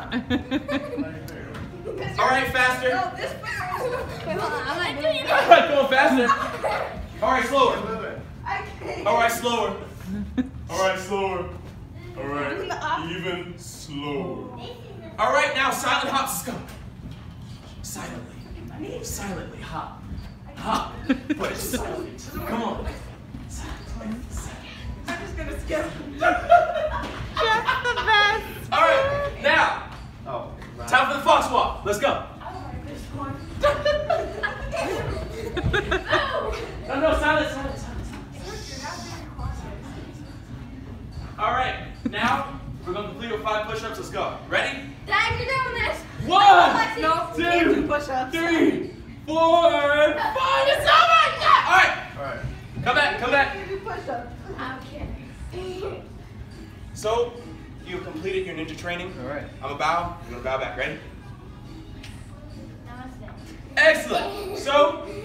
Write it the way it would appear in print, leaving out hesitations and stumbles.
All right, faster. No, this All right, going faster. All right, slower. I can't. All right, slower. All right, slower. All right, even slower. All right, now silent hops. Let's go. Silently. Silently hop. Hop. But it's silent. Come on. Silently. I'm just gonna skip. Just the best. All right, now. Time for the fox walk. Let's go. No, silence. All right, now we're going to complete with 5 push-ups. Let's go. Ready? Dad, you're doing this. 1, No, you can't do push-ups. 3, 4, and 5. It's over. Yeah. All right. Come back. You do push-ups. Okay. So, you completed your ninja training. All right. I'm going to bow. You're going to bow back. Ready? Namaste. Excellent. So,